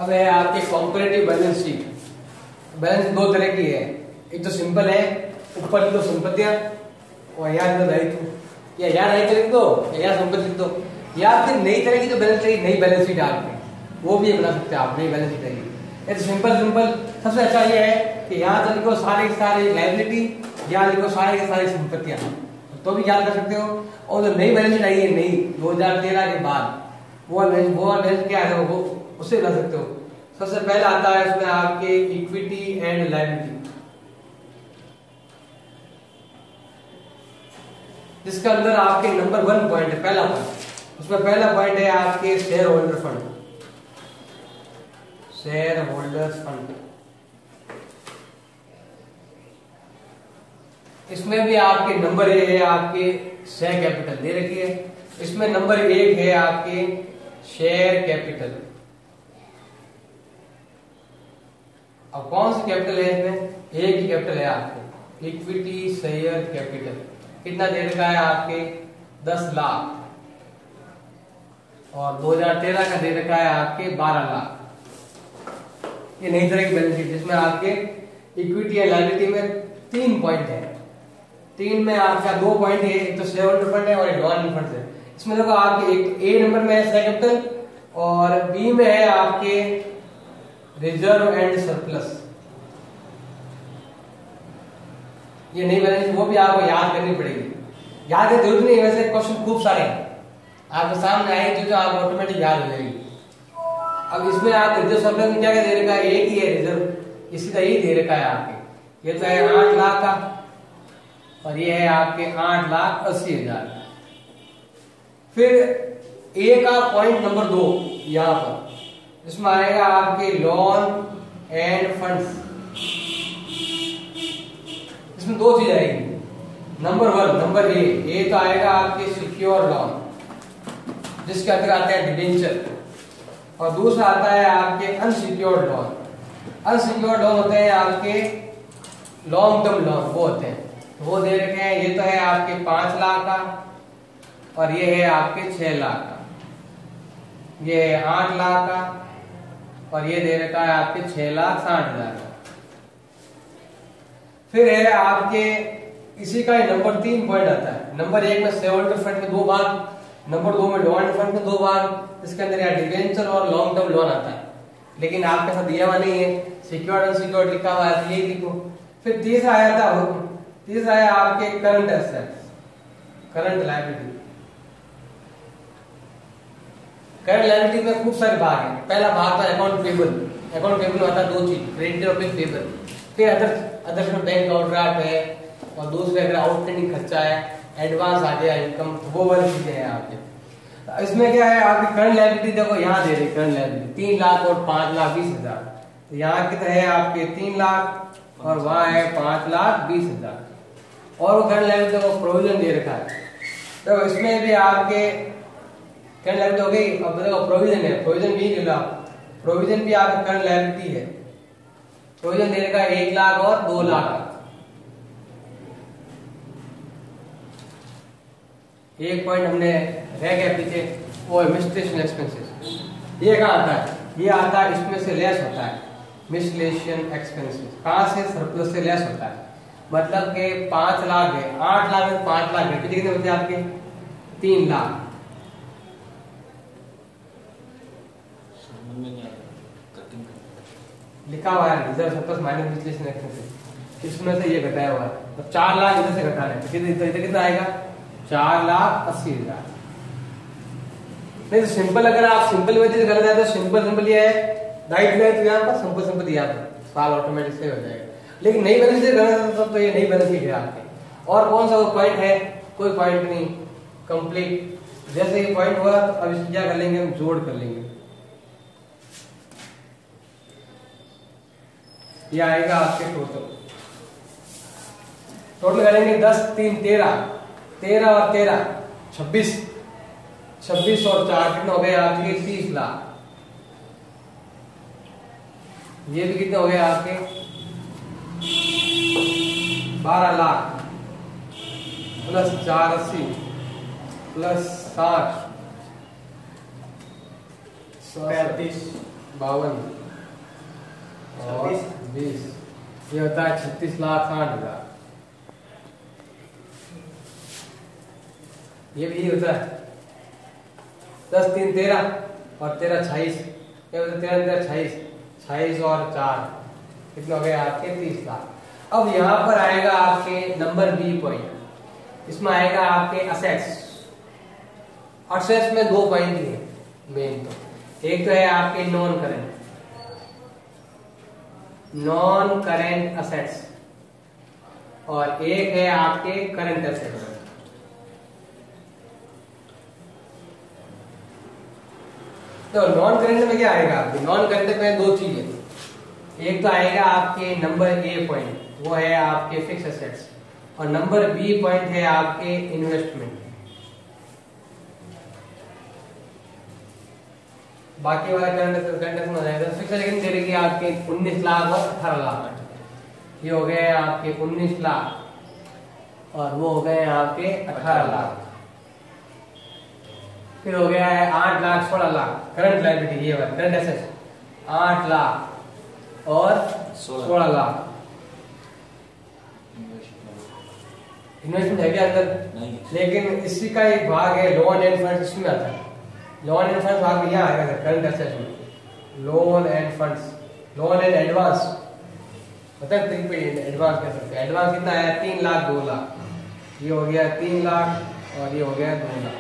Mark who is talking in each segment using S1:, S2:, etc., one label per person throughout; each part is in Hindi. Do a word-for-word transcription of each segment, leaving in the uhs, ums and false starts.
S1: अब है आपके कॉम्परेटिव बैलेंस शीट। बैलेंस दो तरह की है, एक तो सिंपल है, ऊपर लिख दो संपत्तियां और यहाँ लिख दो दायित्व, या यहाँ दायित्व लिख दो या यहाँ संपत्ति लिख दो, या फिर नई तरह की जो बैलेंस शीट, नई बैलेंस शीट आपकी वो भी बना सकते हैं आप, नई बैलेंस शीट है ये तो सिंपल सिंपल। सबसे अच्छा ये है कि यहाँ तो लिखो सारे के सारे लायबिलिटी, यहाँ लिखो सारे के सारी संपत्तियां, तो भी याद कर सकते हो। और जो नई बैलेंस शीट आई है नई दो हजार तेरह के बाद, वो वो बैलेंस क्या है वो उससे बता सकते हो। सबसे पहले आता है उसमें आपके इक्विटी एंड लायबिलिटी, जिसके अंदर आपके नंबर वन पॉइंट है, पहला पॉइंट। उसमें पहला पॉइंट है आपके share holder fund, share holders fund. इसमें भी आपके नंबर ए है आपके शेयर कैपिटल दे रखी है। इसमें नंबर एक है आपके शेयर कैपिटल। अब कौन सी कैपिटल है इसमें? एक ही कैपिटल है आपके इक्विटी शेयर कैपिटल। कितना दे रखा है आपके दस लाख, और दो हजार तेरह का दे रखा है आपके बारह लाख। ये नई तरह की बैलेंस शीट जिसमें आपके इक्विटी एंड लायबिलिटी में तीन पॉइंट है। तीन में आपका दो पॉइंट है, एक तो शेयर होल्डर फंड है और एक नॉन फंड है। इसमें देखो आपके एक ए नंबर में है शेयर कैपिटल और बी में है आपके रिजर्व एंड सरप्लस। ये नई बैलेंस वो भी आपको याद करनी पड़ेगी। याद करने की जरूरत नहीं है, वैसे क्वेश्चन खूब सारे हैं आपके सामने आए जो, जो आप ऑटोमेटिक याद हो जाएगी। अब इसमें आप रिजर्व सरप्लस में क्या क्या दे रखा है? एक ही है रिजर्व, इसी का ही दे रखा है आपके। ये तो है आठ लाख का और ये है आपके आठ लाख अस्सी हजार। फिर ए का पॉइंट नंबर दो यहां पर, इसमें आएगा आपके लोन एंड फंड्स। इसमें दो चीज आएगी। Number one, number A A तो आएगा आपके सिक्योर लोन, जिसके अंदर आते हैं डिबेंचर, और दूसरा आता है आपके अनसिक्योर्ड लोन। अनसिक्योर्ड लोन होते हैं आपके लॉन्ग टर्म लोन, वो होते हैं, वो दे रखे हैं। ये तो है आपके पांच लाख का और ये है आपके छह लाख का, ये है आठ लाख का और ये दे रखा है आपके छह लाख साठ हजार का। फिर है आपके इसी का ही नंबर तीन पॉइंट आता है। नंबर एक में शेयर होल्डर फंड में दो भाग, नंबर दो में लोन फंड में दो भाग। इसके अंदर यहाँ डिवेंचर और लॉन्ग टर्म लोन आता है, लेकिन आपके साथ दिया हुआ नहीं है, सिक्योर्ड अनसिक्योर्ड लिखा हुआ है, ये लिखो। फिर तीसरा आया था, तीसरा है आपके current assets, current liability. Current liability में खूब सारे भाग हैं। पहला भाग था अकाउंट पेबल। अकाउंट पेबल में आता है दो चीज, क्रेडिट और पेबल। फिर अदर अदर में बैंक ओवरड्राफ्ट है, और दूसरे अगर आउटस्टैंडिंग खर्चा है, एडवांस आ गया इनकम, वो वाली चीजें हैं आपके। इसमें क्या है आपकी करंट लायबिलिटी देखो यहाँ दे रही करंट लायबिलिटी तीन लाख और पांच लाख बीस हजार। तो यहाँ कितना है आपके तीन लाख और वहां है पांच लाख बीस हजार। और वो करंट लायबिलिटी को प्रोविजन दे रखा है, तो इसमें भी आपके करंट लायबिलिटी हो गई। अब देखो प्रोविजन है, प्रोविजन भी मिला, प्रोविजन भी आपका करंट लायबिलिटी है। प्रोविजन दे रखा है एक लाख और दो लाख का। एक पॉइंट हमने रह गया पीछे, वो एडमिनिस्ट्रेशन एक्सपेंसेस। ये कहाँ आता है? ये आता है इसमें से लेस होता है, मिसलेशियन एक्सपेंसेस। कहाँ से? सरप्लस से लेस होता है। मतलब के पांच लाख है, आठ लाख में पांच लाख है, कितने बचे आपके? तीन लाख। लिखा हुआ है reserve surplus minus miscellaneous expenses, इसमें से ये घटाया हुआ है। तो चार लाख इधर से घटा रहे हैं, कितने कितना आएगा? चार लाख अस्सी हजार। नहीं तो सिंपल, अगर आप सिंपल वजह करना चाहते हो, सिंपल सिंपल ये है दायित्व है, तो यहाँ पर सिंपल सिंपल दिया था, साल ऑटोमेटिक से हो जाएगा। लेकिन नई बैलेंस शीट करना चाहते हो तो ये नई बैलेंस शीट है आपके। और कौन सा पॉइंट है? कोई पॉइंट नहीं, कंप्लीट। जैसे ये पॉइंट हुआ तो अब इसको क्या कर लेंगे हम? जोड़ कर लेंगे। ये आएगा आपके टोटल, टोटल करेंगे दस तीन तेरह, तेरह और तेरह छब्बीस, छब्बीस और चार कितने हो गए आपके? तीस लाख। ये भी कितने हो गए आपके? बारह लाख प्लस चार अस्सी प्लस साठ पैंतीस बावन और बीस, ये होता है छत्तीस लाख साठ हजार। ये भी होता है दस तीन तेरह और तेरह छाईस, ये होता है तेरह तेरह छाईस, छाईस और चार कितने हो गए आपके तीस लाख। अब यहाँ पर आएगा आपके नंबर बी पॉइंट, इसमें आएगा आपके असेट्स। असेट्स में दो पॉइंट ही है मेन, तो एक तो है आपके non current, non current assets, और एक है आपके करंट असेट्स। तो नॉन करेंट में क्या आएगा आपके, नॉन करेंट में दो चीजें, एक तो आएगा आपके नंबर ए पॉइंट, वो है आपके फिक्स एसेट्स, और नंबर बी पॉइंट है आपके इन्वेस्टमेंट। बाकी वाला करंट करंट में हो जाएगा। फिक्स एसेट दे देगी आपके उन्नीस लाख और अठारह लाख, ये हो गए आपके उन्नीस लाख और वो हो गए आपके अठारह लाख। फिर हो गया है आठ लाख सोलह लाख करंट लायबिलिटी, ये वाला करंट एसेट आठ लाख और सोलह लाख। इन्वेस्टमेंट है क्या अंदर? नहीं। लेकिन इसी का एक भाग है लोन एंड फंड्स, इसमें आता है लोन एंड फंड्स भाग यहाँ आएगा करंट एसेट्स में। Loan and funds, loan and advance, मतलब तीन पे एडवांस कह सकते हैं। एडवांस कितना है? तीन लाख दो लाख, ये हो गया तीन लाख और ये हो गया दो लाख।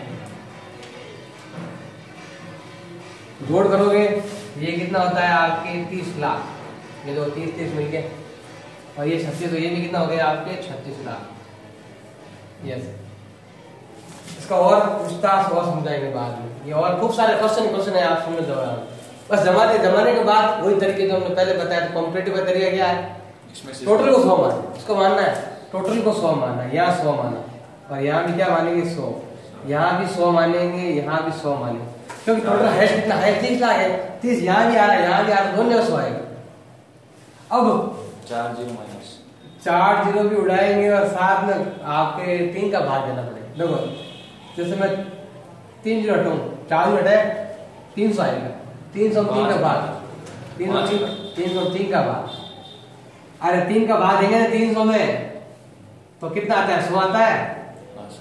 S1: जोड़ करोगे ये कितना होता है आपके तीस लाख, ये दो तीस तीस मिलके, और ये छत्तीस, तो ये भी कितना हो गया आपके छत्तीस लाख। यस, इसका और विस्तार से और समझाएंगे बाद में। ये और खूब सारे क्वेश्चन क्वेश्चन है, आप समझ जाओ। बस जमाने जमाने के बाद वही तरीके जो हमने पहले बताया, तो कॉम्पिटिटिव का तरीका क्या है? टोटल को सौ मानना, इसको मानना है टोटल को सौ मानना, यहाँ सौ माना, और यहाँ भी क्या मानेंगे सौ, यहाँ भी सौ मानेंगे, यहाँ भी सौ मानेंगे, क्योंकि टोटल है कितना है? तीस लाख है, तीस यहाँ भी आ रहा है, यहाँ भी आ रहा है, दोनों सौ आएगा। अब
S2: चार जीरो माइनस
S1: चार जीरो भी उड़ाएंगे और साथ में आपके तीन का भाग देना पड़ेगा। देखो जैसे मैं तीन जीरो हटाऊं, चार जीरो हटाए तीन सौ आएगा, तीन सौ तीन का भाग, तीन सौ तीन सौ तीन का भाग। अरे तीन का भाग देंगे तीन सौ में तो कितना आता है? सौ आता है।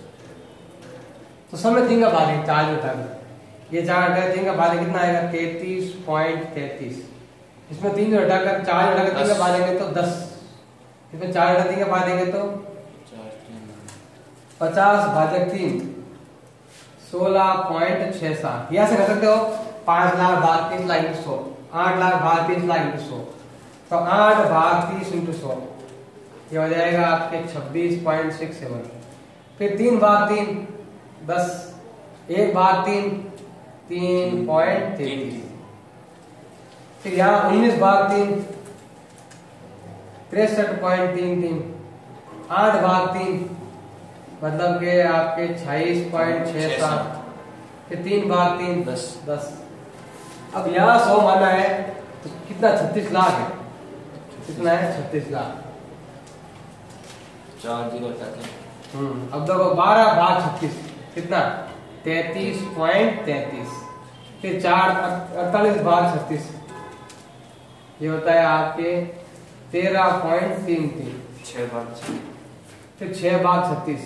S1: तो सब में तीन का भाग है, चार जीरो हटा ये चार हटाए तीन का भाग कितना आएगा? तैतीस पॉइंट तैतीस। इसमें तीन हटाकर चार हटाकर तीन का भाग देंगे तो दस, इसमें चार हटा तीन का भाग देंगे तो पचास भाजक तीन, सोलह पॉइंट छह सात। यहां से कर सकते हो पांच लाख भाग तीस लाख इंटू सौ, आठ लाख भाग तीस लाख इंटू सौ, तो आठ भाग तीस इंटू सौ, ये हो जाएगा आपके छब्बीस पॉइंट सिक्स सेवन। फिर तीन भाग तीन दस, एक भाग तीन तीन पॉइंट तैतीस। फिर यहाँ उन्नीस भाग तीन तिरसठ पॉइंट तीन तीन, आठ भाग तीन मतलब के आपके छियालीस पॉइंट छह सात, फिर तीन भाग तीन दस दस। अब यहाँ सौ माना है तो कितना? छत्तीस लाख है। कितना है? छत्तीस लाख।
S2: चार जीरो तक है।
S1: हम्म अब देखो बारह भाग छत्तीस कितना? तैतीस पॉइंट तैतीस। फिर चार अड़तालीस भाग छत्तीस, ये होता है आपके तेरह पॉइंट तीन तीन।
S2: छह भाग
S1: फिर छह भाग छत्तीस,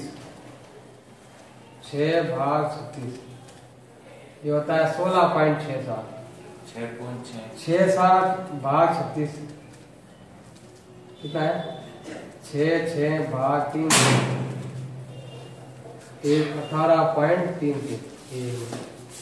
S1: छह भाग छत्तीस, ये होता है सोलह पॉइंट छह सात।
S2: छह पॉइंट छह
S1: छह सात भाग छत्तीस कितना है? छह छह भाग तीन एक अठारह पॉइंट तीन तीन।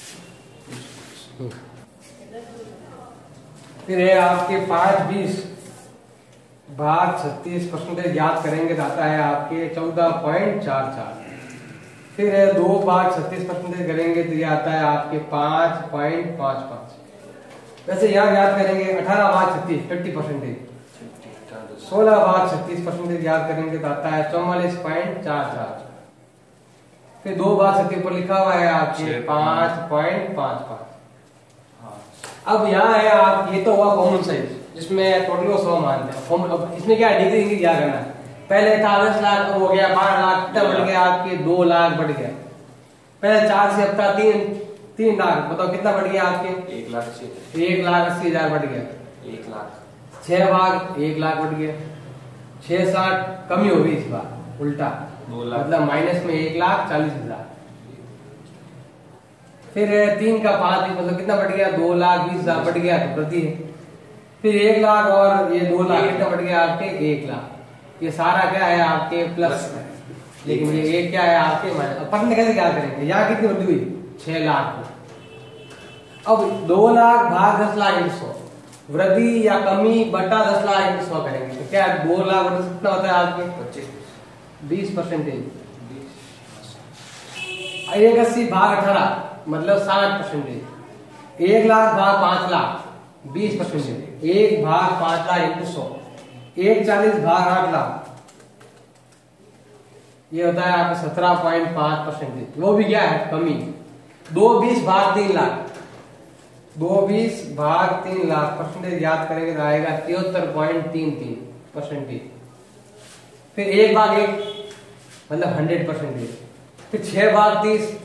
S1: फिर है आपके पांच बीस भाग छत्तीस, परसेंटेज याद करेंगे तो आता है आपके चौदह पॉइंट चार चार। फिर है दो भाग छत्तीस परसेंटेज करेंगे तो ये आता है आपके पांच पॉइंट पांच पांच। वैसे यहाँ याद करेंगे अठारह भाग छत्तीस फिफ्टी परसेंटेज, सोलह भाग छत्तीस परसेंटेज याद करेंगे तो आता है चौवालीस पॉइंट चार चार। फिर दो भाग छत्तीस पर लिखा हुआ है आपके पांच पॉइंट पांच पांच। अब यहाँ है आप, ये तो हुआ कॉमन साइज जिसमें टोटल को सौ मानते हैं। अब इसमें क्या डिग्री डिग्री क्या करना है? पहले था दस लाख, अब हो गया बारह लाख, तब बढ़ गया आपके दो लाख बढ़ गया। पहले चार से अब था तीन, तीन लाख, बताओ कितना बढ़ गया आपके?
S2: एक लाख से
S1: एक लाख अस्सी हजार बढ़ गया।
S2: एक लाख
S1: छह भाग एक लाख बढ़ गया। छह साठ कमी हो गई इस बार, उल्टा
S2: दो लाख
S1: मतलब माइनस में एक लाख चालीस हजार। फिर तीन का पांच मतलब कितना बढ़ गया? दो लाख बीस हजार बढ़ गया तो प्रति है। फिर एक लाख और ये दो लाख कितना बढ़ गया आपके? एक लाख। ये सारा क्या है आपके प्लस में, लेकिन ये एक क्या है आपके माइनस। अब पढ़ने कैसे क्या करेंगे? यहाँ कितनी वृद्धि हुई? छह लाख। अब दो लाख भाग दस लाख इंटू सौ, वृद्धि या कमी बटा दस लाख इंटू सौ करेंगे तो क्या दो लाख बटा कितना होता है आपके?
S2: पच्चीस
S1: बीस परसेंटेज। एक अस्सी भाग अठारह मतलब साठ परसेंटेज। एक लाख भाग पांच लाख बीस परसेंटेज। एक भाग पांच लाख इंटू सौ, एक चालीस भाग आठ लाख, ये होता है आपका सत्रह पॉइंट पांच परसेंटेज। वो भी क्या है? कमी। दो बीस भाग तीन लाख, दो बीस भाग तीन लाख परसेंटेज याद करेंगे तो आएगा तिहत्तर पॉइंट तीन तीन परसेंटेज। फिर एक भाग एक मतलब हंड्रेड परसेंटेज। फिर छह भाग तीस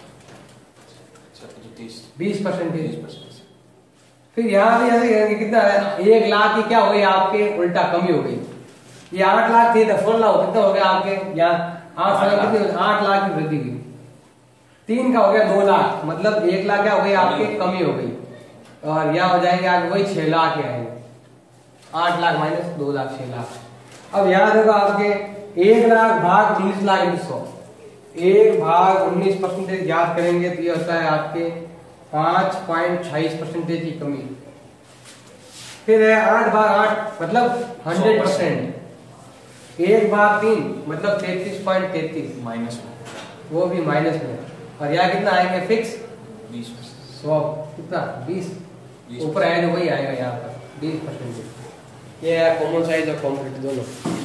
S1: बीस परसेंटेज। फिर यहाँ भी ऐसे करेंगे कितना है? एक लाख की क्या हो गई आपके? उल्टा कमी हो गई। ये आठ लाख थी तो सोलह हो कितना हो गया आपके? यहाँ आठ आठ लाख की वृद्धि हुई। तीन का हो गया दो लाख मतलब एक लाख क्या हो गई आपके? कमी हो गई। और यहाँ हो जाएंगे आपके वही छह लाख ही आएंगे। आठ लाख माइनस दो लाख छह लाख। अब यहाँ देखो आपके एक लाख भाग उन्नीस लाख इंटू सौ, एक भाग उन्नीस परसेंटेज याद करेंगे तो ये होता है आपके पांच पॉइंट छाईस परसेंटेज की कमी। फिर है आठ भाग आठ मतलब हंड्रेड परसेंट। एक भाग तीन मतलब तैतीस पॉइंट तैतीस
S2: माइनस में,
S1: वो भी माइनस में। और यहाँ कितना आएंगे? फिक्स
S2: बीस
S1: सौ कितना? बीस। ऊपर आएगा वही आएगा यहाँ पर बीस परसेंटेज। ये है कॉमन साइज और कॉम्प्लीट दोनों।